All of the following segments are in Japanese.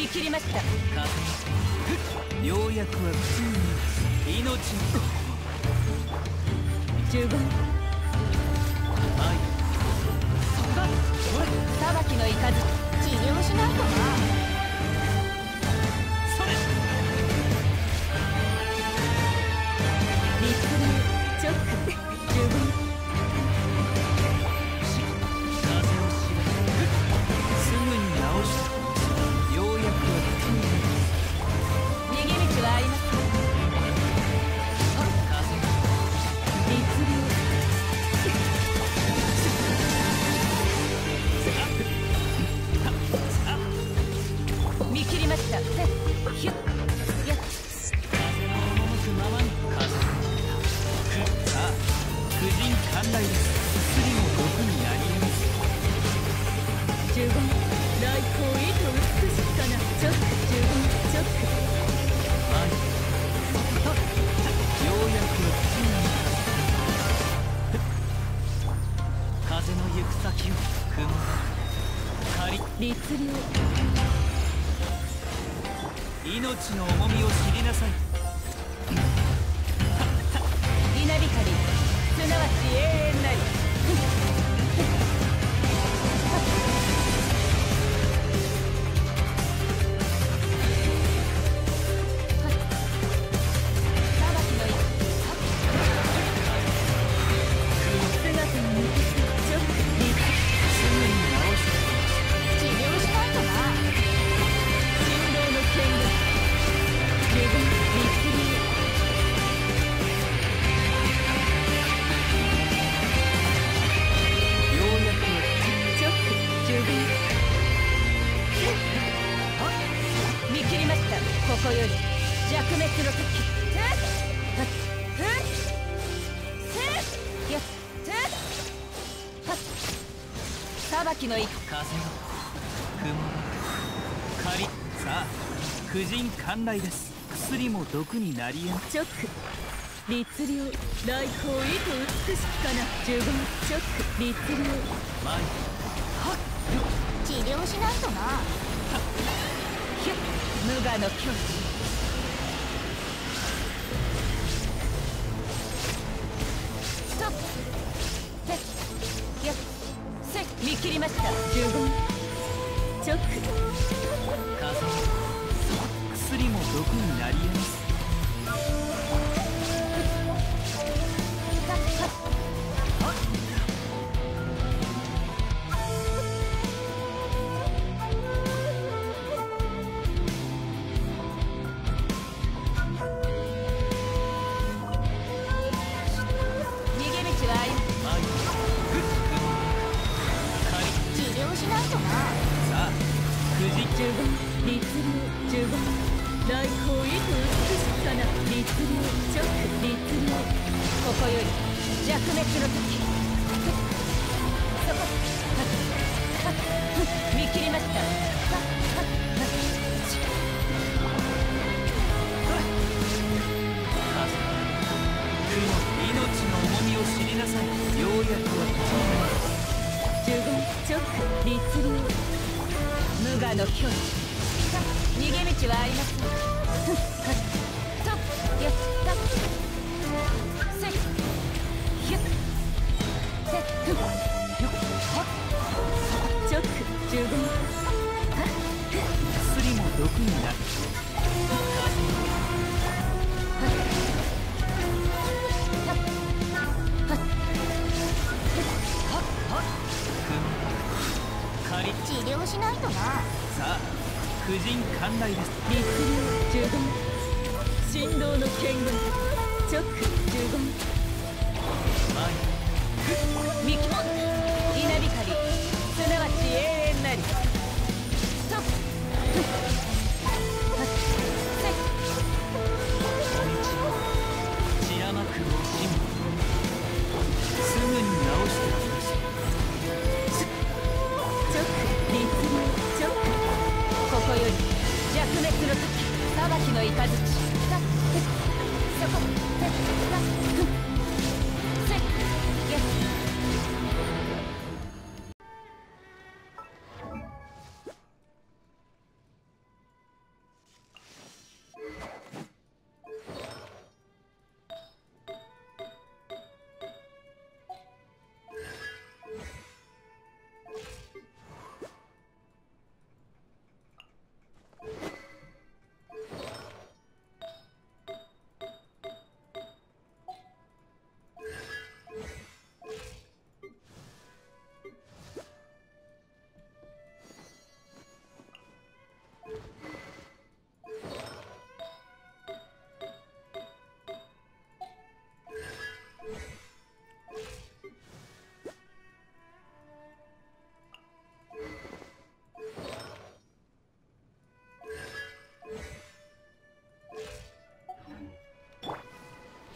見切りました。 ようやくは普通に命の十分。 愛裁きのいかず治療しないとな。 それ立流チョック十分。 風を知らすぐに直したようやくは逃げ道はあります。立流見切りました。ヒュッやっ風の赴くままに風さあ婦人寛大です薬も毒になり得ます十分。来光意図美しきかな。チョック十分。チョック愛ようやくは普通に風の行く先を踏む仮立流命の重みを知りなさい稲光すなわち永遠なり。ここより弱滅の時。裁きの一風が雲が仮さあ婦人寛大です薬も毒になり得ますチョック立流来光意図美しきかな。十分。チョック立流前治療しないとな。ヒュッ無我の境地。ストップセッやっセッ見切りました。十分。チョック風薬も毒になり得ます十分。立流十分。来光意図美しきかな。立流チョック立流ここより弱滅の時。そこ見切りました。 命の重みを知りなさいようやくは十分。チョック立流無我の境地。逃げ道はありません。とやったせっひゅっせっふっよっはっチョック十分。 薬も毒になる治療しないとな。 さあ婦人寛大です立流十分。振動の剣軍チョック十分。前見きも稲光すなわち永遠なり。ストップ散らまく惜しみすぐに直してくださいチョック立流チョックここより弱滅の時。裁きの雷そこせっやっ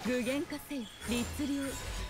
具現化せよ律流。